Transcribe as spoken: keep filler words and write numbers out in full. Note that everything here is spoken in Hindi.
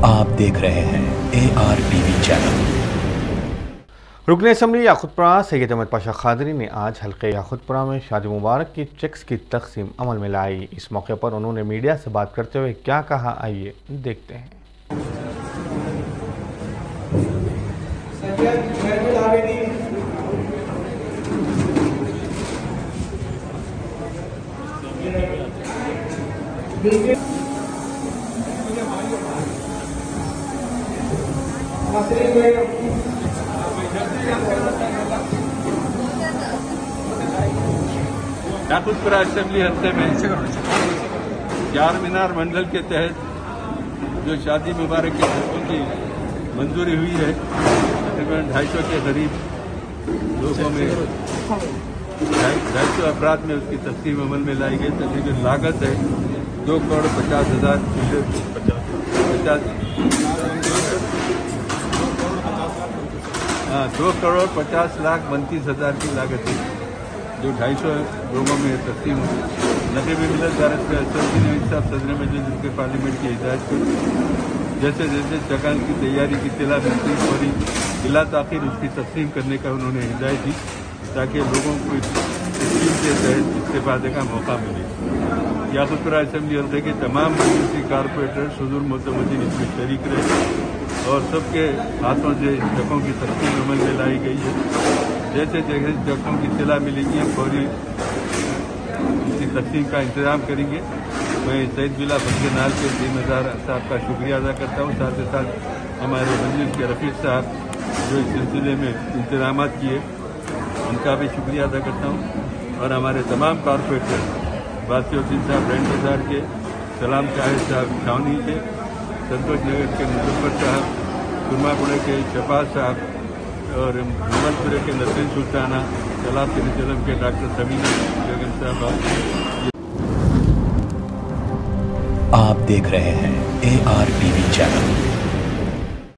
आप देख रहे हैं ए आर टीवी चैनल। रुकन असम्बली याकुतपुरा सैयद अहमद पाशा खादरी ने आज हल्के याकुतपुरा में शादी मुबारक की चेक्स की तकसीम अमल में लाई। इस मौके पर उन्होंने मीडिया से बात करते हुए क्या कहा, आइए देखते हैं। याकुतपुरा असेंबली हल्के में चार मीनार मंडल के तहत जो शादी मुबारक की शर्तों की मंजूरी हुई है, तकरीबन ढाई सौ के करीब लोगों में ढाई सौ अफराद में उसकी तकसीम अमल में लाई गई। तकरीबन लागत है दो करोड़ पचास हजार पचास हाँ दो करोड़ पचास लाख उनतीस हजार की लागत है, जो ढाई सौ लोगों में तकसीम हुई। नक़ीब मिलत भारत के असेंबली ने साहब सदर मजलिस के पार्लियामेंट की हिदायत पर जैसे जैसे जगह की तैयारी की इत्तला मिलती और बिला ताख़ीर उसकी तकसीम करने का उन्होंने हिदायत दी, ताकि लोगों को स्कीम के तहत इस्तेफादे का मौका मिले। याकुतपुरा असेंबली हल्के के तमाम मजलिसी कारपोरेटर हुज़ूर मोतमदीन इसमें शरीक रहे और सबके हाथों से जगहों की तकसीम अमल में लाई गई है। जैसे जैसे जगहों की इत्तला मिलेगी हम फौरी इसकी तकसीम का इंतजाम करेंगे। मैं सैयद बिला फजल नाल के जिम्मेदार साहब का शुक्रिया अदा करता हूँ, साथ ही साथ हमारे मजलिस के रफीक साहब जो इस सिलसिले में इंतजाम किए उनका भी शुक्रिया अदा करता हूँ, और हमारे तमाम कारपोरेटर बासिउद्दीन साहब रैन बाजार के, सलाम शाहिद साहब छावनी के, संतोष नगर के मुजफ्फर साहब, सुरमापुरे के शफाज साहब और मोहम्मदपुरे के नसरीन सुल्ताना, सलाब के निजलम के डॉक्टर समीना बेगम साहब। आप देख रहे हैं ए आर टीवी चैनल।